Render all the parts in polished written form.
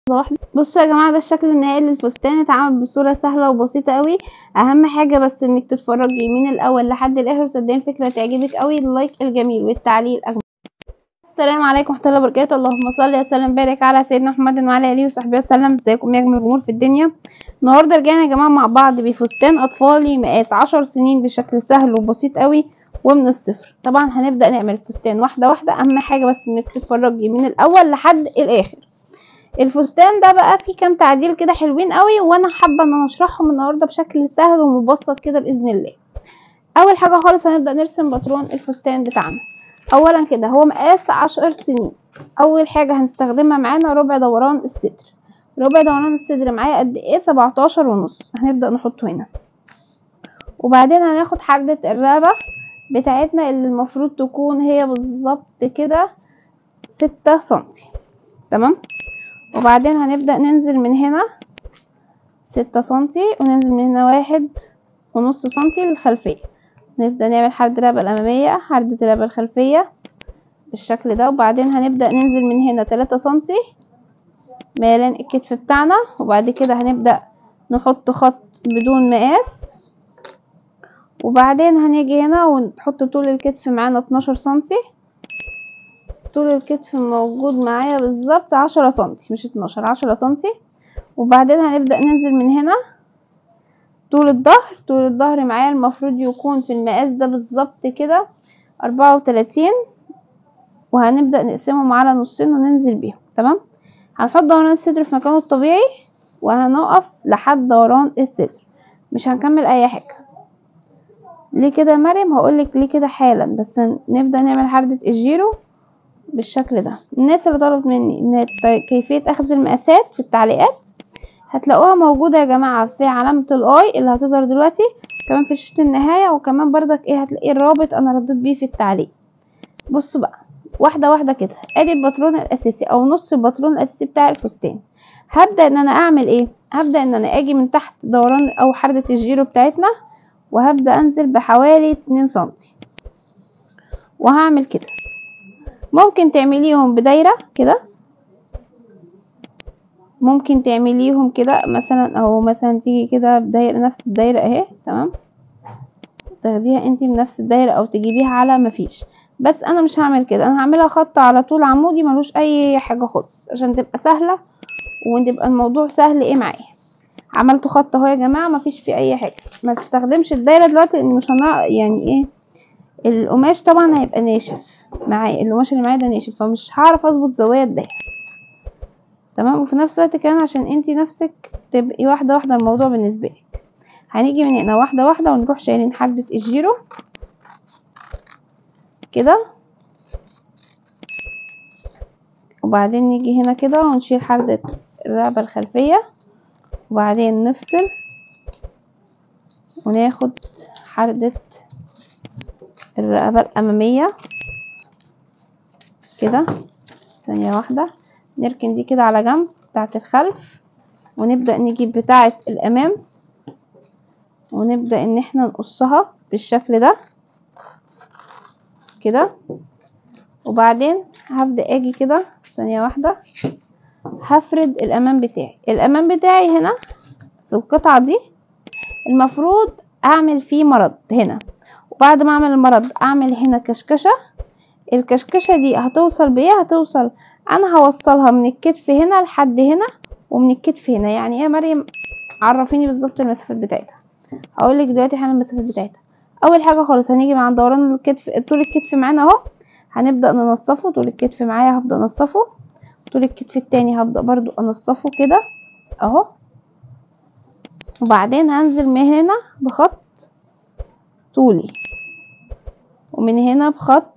واحدة. بصوا يا جماعه، ده الشكل النهائي للفستان. اتعمل بصوره سهله وبسيطه قوي. اهم حاجه بس انك تتفرجي من الاول لحد الاخر، صدقني الفكره تعجبك قوي. اللايك الجميل والتعليق الاجمل. السلام عليكم ورحمه الله وبركاته. اللهم صل وسلم وبارك على سيدنا محمد وعلى اله وصحبه وسلم. ازيكم يا اجمل جمهور في الدنيا؟ النهارده رجعنا يا جماعه مع بعض بفستان اطفالي مقاس 10 سنين بشكل سهل وبسيط قوي ومن الصفر. طبعا هنبدا نعمل الفستان واحده واحده. اهم حاجه بس انك تتفرجي من الاول لحد الاخر. الفستان ده بقى فيه كام تعديل كده حلوين قوي، وانا حابه ان انا اشرحهم النهارده بشكل سهل ومبسط كده باذن الله. اول حاجه خالص هنبدا نرسم باترون الفستان بتاعنا. اولا كده هو مقاس 10 سنين. اول حاجه هنستخدمها معانا ربع دوران الصدر. ربع دوران الصدر معايا قد ايه؟ 17 ونص. هنبدا نحطه هنا. وبعدين هناخد حدة الرقبه بتاعتنا اللي المفروض تكون هي بالظبط كده 6 سنتي. تمام. وبعدين هنبدأ ننزل من هنا 6 سنتي، وننزل من هنا 1.5 سنتي للخلفية. نبدأ نعمل حردة الرقبة الأمامية، حردة الرقبة الخلفية بالشكل ده. وبعدين هنبدأ ننزل من هنا 3 سنتي ميلان الكتف بتاعنا. وبعد كده هنبدأ نحط خط بدون مقاس. وبعدين هنيجي هنا ونحط طول الكتف معانا 12 سنتي. طول الكتف موجود معايا بالظبط 10 سنتي، مش 12، 10 سنتي. وبعدين هنبدأ ننزل من هنا طول الظهر. طول الظهر معايا المفروض يكون في المقاس ده بالظبط كده 34. وهنبدأ نقسمهم على نصين وننزل بيهم. تمام. هنحط دوران الصدر في مكانه الطبيعي، وهنقف لحد دوران الصدر، مش هنكمل اي حاجة. ليه كده يا مريم؟ هقولك ليه كده حالا. بس نبدأ نعمل حردة الجيرو بالشكل ده. الناس اللي طلبت مني كيفية اخذ المقاسات في التعليقات هتلاقوها موجودة يا جماعة في علامة الاي اللي هتظهر دلوقتي، كمان في شاشة النهاية. وكمان بردك هتلاقي الرابط انا رديت بيه في التعليق. بصوا بقى واحدة واحدة كده. ادي الباترون الاساسي او نص الباترون الاساسي بتاع الفستان. هبدأ ان انا اعمل هبدأ ان انا اجي من تحت دوران او حردة الجيرو بتاعتنا، وهبدأ انزل بحوالي 2 سنتي وهعمل كده. ممكن تعمليهم بدايرة كده، ممكن تعمليهم كده مثلا، او مثلا تيجي كده بدايرة نفس الدايرة اهي. تمام. تاخديها انتي بنفس الدايرة او تجيبيها على مفيش. بس انا مش هعمل كده، انا هعملها خط على طول عمودي ملوش اي حاجة خالص عشان تبقى سهلة وتبقى الموضوع سهل معايا. عملت خط اهو يا جماعة، مفيش فيه اي حاجة. ما تستخدمش الدايرة دلوقتي لان مش يعني القماش طبعا هيبقى ناشف معايا. القماش اللي معايا ده ناشف، فمش هعرف اظبط زوايا الدايرة. تمام. وفي نفس الوقت كمان عشان انتي نفسك تبقي واحدة واحدة الموضوع بالنسبة لك. هنيجي من هنا واحدة واحدة ونروح شايلين حدة الجيرو كده. وبعدين نيجي هنا كده ونشيل حردة الرقبة الخلفية. وبعدين نفصل وناخد حردة الرقبة الأمامية كده. ثانية واحدة. نركن دي كده على جنب بتاعة الخلف، ونبدأ نجيب بتاعة الأمام ونبدأ ان احنا نقصها بالشكل ده كده. وبعدين هبدأ اجي كده ثانية واحدة، هفرد الأمام بتاعي. الأمام بتاعي هنا في القطعة دي المفروض اعمل فيه مرض هنا. وبعد ما اعمل المرض اعمل هنا كشكشة. الكشكشة دي هتوصل بايه؟ هتوصل، انا هوصلها من الكتف هنا لحد هنا ومن الكتف هنا. يعني ايه يا مريم؟ عرفيني بالظبط المسافات بتاعتها. هقولك دلوقتي حالا المسافات بتاعتها. اول حاجة خالص هنيجي مع دوران الكتف. طول الكتف معانا اهو، هنبدأ ننصفه. طول الكتف معايا هبدأ انصفه. طول الكتف التاني هبدأ برضو انصفه كده اهو. وبعدين هنزل من هنا بخط طولي، ومن هنا بخط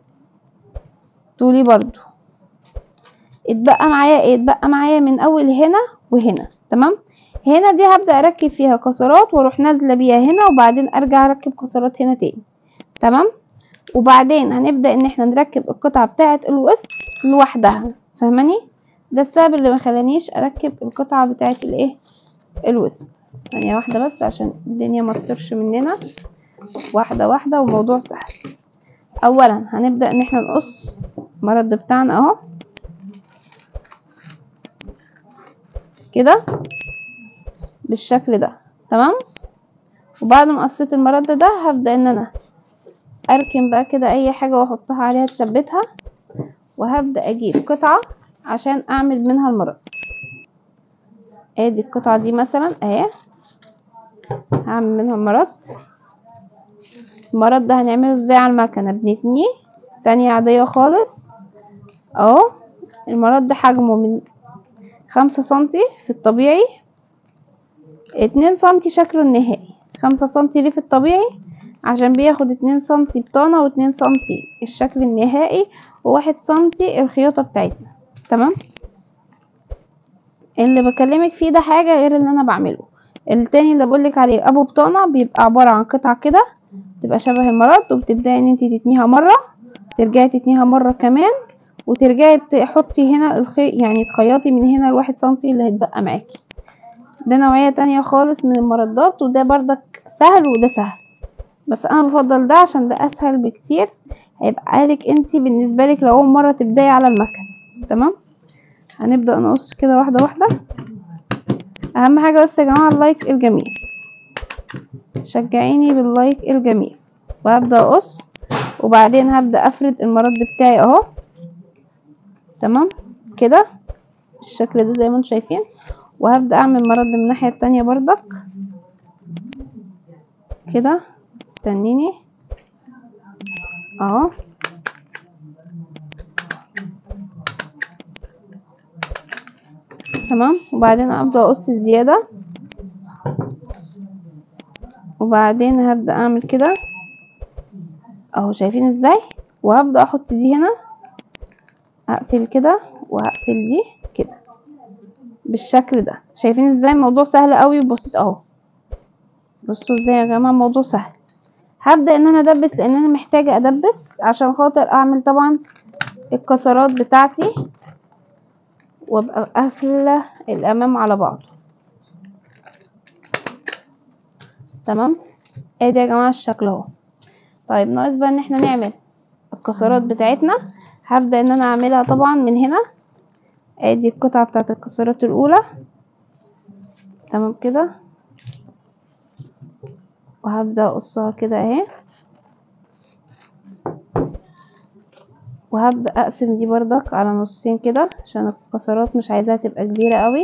طولي برضو. اتبقى معايا اتبقى معايا من اول هنا وهنا. تمام. هنا دي هبدأ اركب فيها كسرات واروح نازله بيها هنا، وبعدين ارجع اركب كسرات هنا تاني. تمام. وبعدين هنبدأ ان احنا نركب القطعة بتاعة الوسط لوحدها. فاهماني؟ ده السبب اللي ما خلانيش اركب القطعة بتاعة الوسط. ثانية واحدة بس عشان الدنيا ما تطرش مننا. واحدة واحدة والموضوع سهل. اولا هنبدأ ان احنا نقص المرد بتاعنا اهو. كده بالشكل ده. تمام. وبعد ما قصيت المرد ده هبدأ ان انا اركن بقى كده اي حاجة واحطها عليها تثبتها، وهبدأ اجيب قطعة عشان اعمل منها المرد. ادي القطعة دي مثلا اهي، هعمل منها مرد. المرد ده هنعمله ازاي على المكنة؟ بنتنيه تانية عادية خالص اهو. المرد ده حجمه من 5 سنتي في الطبيعي، 2 سنتي شكله النهائي. 5 سنتي ليه في الطبيعي؟ عشان بياخد 2 سنتي بطانة و2 سنتي الشكل النهائي و1 سنتي الخياطة بتاعتنا. تمام. اللي بكلمك فيه ده حاجة غير اللي انا بعمله. التاني اللي بقولك عليه ابو بطانة بيبقى عبارة عن قطعة كده تبقى شبه المرد، وبتبداي ان انتي تتنيها مرة، ترجعي تتنيها مرة كمان، وترجعي تحطي هنا يعني تخيطي من هنا ال1 سنتي اللي هيتبقى معاكي. ده نوعية تانية خالص من المردات، وده بردك سهل وده سهل، بس انا بفضل ده عشان ده اسهل بكتير. هيبقى لك انتي بالنسبة لك لو اول مرة تبداي على المكنة. تمام. هنبدأ نقص كده واحدة واحدة. اهم حاجة بس يا جماعة اللايك الجميل، شجعيني باللايك الجميل. وهبدأ اقص، وبعدين هبدأ افرد المرد بتاعي اهو. تمام كده بالشكل ده زي ما انتم شايفين. وهبدأ اعمل مرد من الناحية التانية بردك كده. استنيني اهو. تمام. وبعدين ابدأ اقص الزيادة، وبعدين هبدأ اعمل كده اهو. شايفين ازاي؟ وهبدأ احط دي هنا، اقفل كده وهقفل دي كده بالشكل ده. شايفين ازاي الموضوع سهل قوي وبسيط اهو. بصوا ازاي يا جماعة الموضوع سهل. هبدأ ان انا ادبس لان انا محتاجة ادبس عشان خاطر اعمل طبعا الكسرات بتاعتي، وابقى قافلة الامام على بعض. تمام. ادي يا جماعة الشكل اهو. طيب ناقص بقى ان احنا نعمل الكسرات بتاعتنا. هبدأ ان انا اعملها طبعا من هنا. ادي القطعة بتاعت الكسرات الاولى. تمام كده. وهبدأ اقصها كده اهي، وهبدأ اقسم دي بردك على نصين كده عشان الكسرات مش عايزاها تبقى كبيرة قوي.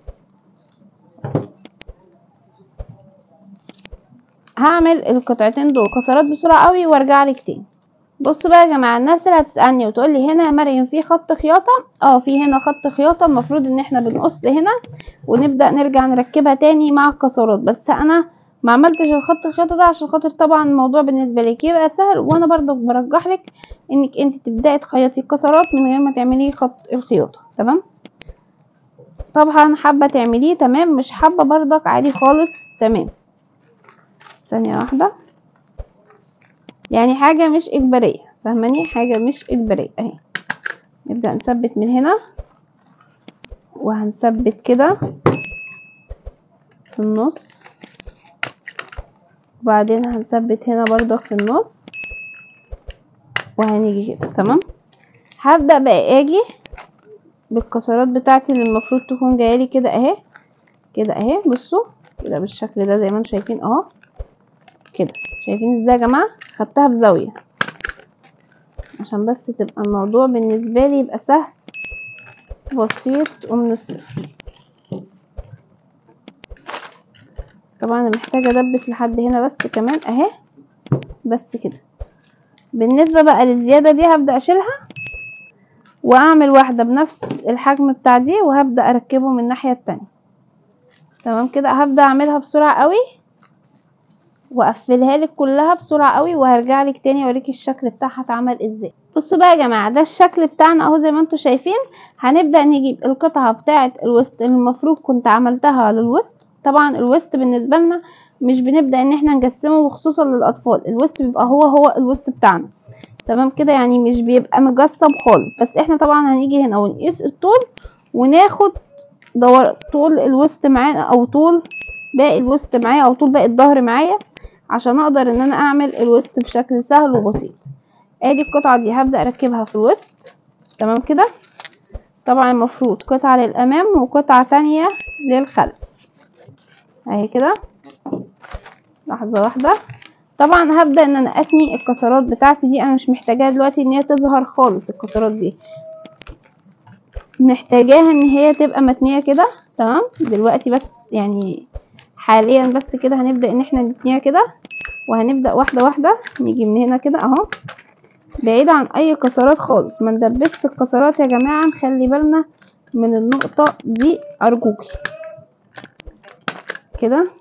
هعمل القطعتين دول كسرات بسرعة قوي وارجع لك تاني. بصوا بقى يا جماعه، الناس اللي هتسالني وتقول لي هنا يا مريم في خط خياطه، في هنا خط خياطه. المفروض ان احنا بنقص هنا ونبدا نرجع نركبها تاني مع الكسرات، بس انا ما عملتش الخط الخياطه ده عشان خاطر طبعا الموضوع بالنسبه لك يبقى سهل، وانا برضو برجح لك انك انت تبداي تخيطي الكسرات من غير ما تعملي خط الخياطه. تمام. طبعا حابه تعمليه تمام، مش حابه برضك عادي خالص. تمام. ثانيه واحده، يعني حاجه مش اجباريه، فاهماني؟ حاجه مش اجباريه اهي. نبدأ نثبت من هنا، وهنثبت كده في النص، وبعدين هنثبت هنا برضك في النص، وهنيجي كده. تمام. هبدأ بقى اجي بالكسرات بتاعتي اللي المفروض تكون جايالي كده اهي، كده اهي. بصوا كده بالشكل ده زي ما انتم شايفين اهو كده. شايفين ازاي يا جماعة؟ خدتها بزاوية عشان بس تبقى الموضوع بالنسبة لي يبقى سهل بسيط ومن الصفر. طبعا انا محتاجة ادبس لحد هنا بس كمان اهي، بس كده. بالنسبة بقى للزيادة دي هبدأ اشيلها واعمل واحدة بنفس الحجم بتاع دي، وهبدأ اركبه من الناحية التانية. تمام كده. هبدأ اعملها بسرعة قوي واقفلها لك كلها بسرعة قوي، وهرجع لك تاني اوريكي الشكل بتاعها اتعمل ازاي. بصوا بقى يا جماعة، ده الشكل بتاعنا اهو زي ما انتم شايفين. هنبدأ نجيب القطعة بتاعة الوسط اللي المفروض كنت عملتها للوسط. طبعا الوسط بالنسبة لنا مش بنبدأ ان احنا نقسمه، وخصوصا للاطفال الوسط بيبقى هو الوسط بتاعنا. تمام كده، يعني مش بيبقى مجسم خالص. بس احنا طبعا هنيجي هنا ونقيس الطول، وناخد طول الوسط معانا، او طول باقي الوسط معايا، او طول باقي الظهر معايا، عشان اقدر ان انا اعمل الوسط بشكل سهل وبسيط. ادي القطعة دي هبدأ اركبها في الوسط. تمام كده. طبعا المفروض قطعة للامام وقطعة تانية للخلف اهي كده. لحظة واحدة. طبعا هبدأ ان انا اتني الكسرات بتاعتي دي، انا مش محتاجاها دلوقتي ان هي تظهر خالص، الكسرات دي محتاجاها ان هي تبقى متنية كده تمام دلوقتي، بس يعني حاليا بس كده هنبدأ ان احنا نتنيها كده، وهنبدأ واحدة واحدة نيجي من هنا كده اهو، بعيد عن اي كسرات خالص، ما ندبسش الكسرات يا جماعة، نخلي بالنا من النقطة دي ارجوكي كده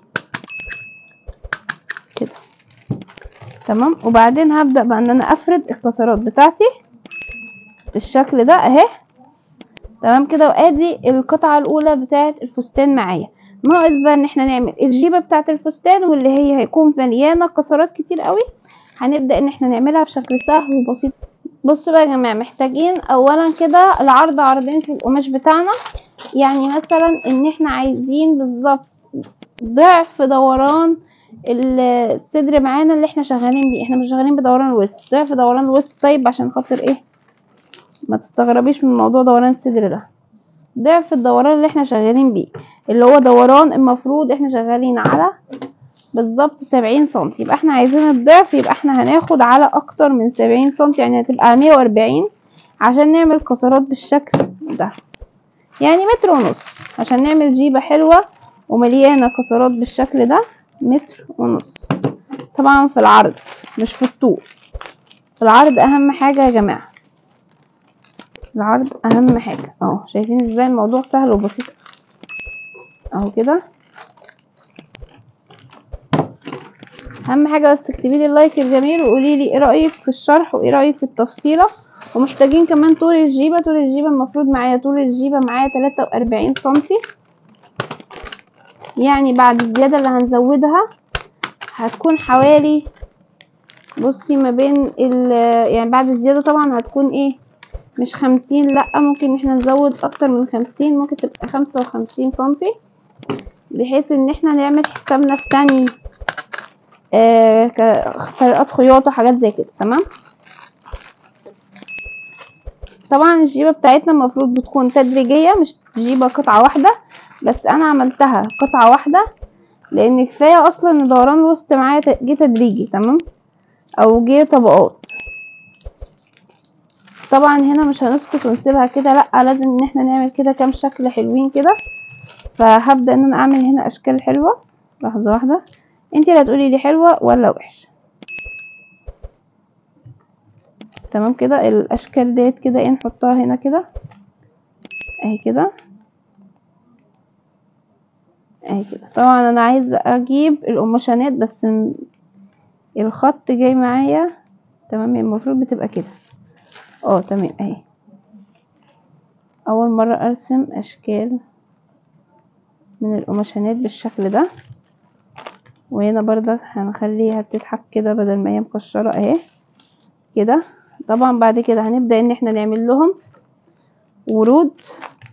كده تمام. وبعدين هبدأ بقى ان انا افرد الكسرات بتاعتي بالشكل ده اهي تمام كده. وادي القطعة الاولى بتاعت الفستان معايا، ناقص بقى ان احنا نعمل الجيبة بتاعت الفستان، واللي هي هيكون مليانة كسرات كتير قوي، هنبدأ ان احنا نعملها بشكل سهل وبسيط. بصوا بقى يا جماعة، محتاجين اولا كده العرض عرضين في القماش بتاعنا، يعني مثلا ان احنا عايزين بالظبط ضعف دوران الصدر معانا اللي احنا شغالين بيه، احنا مش شغالين بدوران الوسط، ضعف دوران الوسط. طيب عشان خاطر ايه ما تستغربيش من موضوع دوران الصدر ده، ضعف الدوران اللي احنا شغالين بيه، اللي هو دوران المفروض احنا شغالين على بالظبط 70 سنتي، يبقى احنا عايزين الضعف، يبقى احنا هناخد على اكتر من 70 سنتي، يعني هتبقى 140 عشان نعمل كسرات بالشكل ده، يعني متر ونص عشان نعمل جيبة حلوة ومليانة كسرات بالشكل ده، متر ونص. طبعا في العرض مش في الطول، في العرض اهم حاجة يا جماعة، العرض اهم حاجة اهو. شايفين ازاي الموضوع سهل وبسيط اهو كده. اهم حاجة بس اكتبي لي اللايك الجميل وقولي لي ايه رأيك في الشرح وايه رأيك في التفصيلة. ومحتاجين كمان طول الجيبة، طول الجيبة المفروض معايا، طول الجيبة معايا 43 سنتي، يعني بعد الزيادة اللي هنزودها هتكون حوالي، بصي ما بين يعني بعد الزيادة طبعا هتكون ايه مش 50، لا ممكن احنا نزود اكتر من 50، ممكن تبقى 55 سنتي، بحيث ان احنا نعمل حسابنا في تاني طريقات خياطة حاجات زي كده تمام. طبعا الجيبة بتاعتنا المفروض بتكون تدريجية، مش جيبة قطعة واحدة، بس انا عملتها قطعة واحدة لان كفاية اصلا ان دوران الوسط معايا جه تدريجي تمام، او جه طبقات. طبعا هنا مش هنسكت ونسيبها كده، لا لازم ان احنا نعمل كده كام شكل حلوين كده. فهبدأ ان انا اعمل هنا اشكال حلوة. لحظة واحدة، انتي اللي هتقولي دي حلوة ولا وحش. تمام كده الاشكال ديت كده ايه نحطها هنا كده اهي كده اهي كده. طبعا انا عايزه اجيب القماشانات بس الخط جاي معايا تمام، المفروض بتبقى كده تمام اهي. اول مره ارسم اشكال من القماشانات بالشكل ده، وهنا برضك هنخليها بتضحك كده بدل ما هي مكشره اهي كده. طبعا بعد كده هنبدا ان احنا نعمل لهم ورود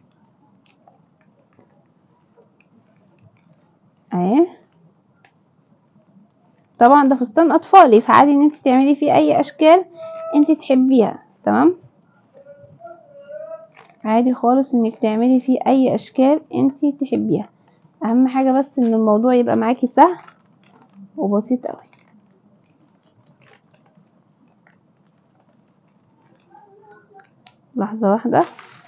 اهي. طبعا ده فستان اطفالي، فعادي ان انت تعملي فيه اي اشكال انت تحبيها تمام، عادي خالص انك تعملي فيه اي اشكال انت تحبيها. اهم حاجة بس ان الموضوع يبقى معاكي سهل وبسيط قوي. لحظة واحدة،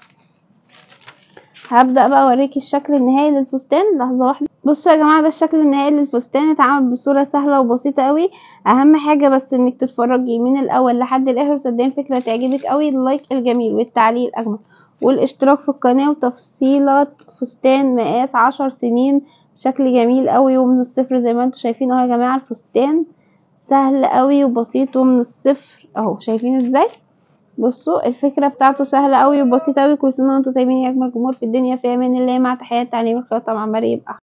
هبدأ بقى اوريكي الشكل النهائي للفستان. لحظة واحدة. بصوا يا جماعة، ده الشكل النهائي للفستان، اتعمل بصورة سهلة وبسيطة قوي. اهم حاجة بس انك تتفرجي من الاول لحد الاخر، صدقني فكرة تعجبك قوي. اللايك الجميل والتعليق الاجمل والاشتراك في القناة، وتفصيلة فستان مقاس 10 سنين بشكل جميل قوي ومن الصفر زي ما انتم شايفين اهو يا جماعة. الفستان سهل قوي وبسيط ومن الصفر اهو، شايفين ازاي؟ بصوا الفكرة بتاعته سهلة قوي وبسيطة قوي. كل سنة وانتم طيبين يا اجمل جمهور في الدنيا، في امان الله، مع تحيات تعليم الخياطة مع مريم.